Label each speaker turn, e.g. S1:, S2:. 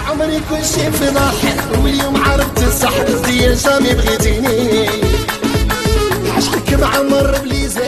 S1: عمري كل شي في ضحك، واليوم عرفت الصح، يا جامي بغيتيني عشقك معمر بلي زين.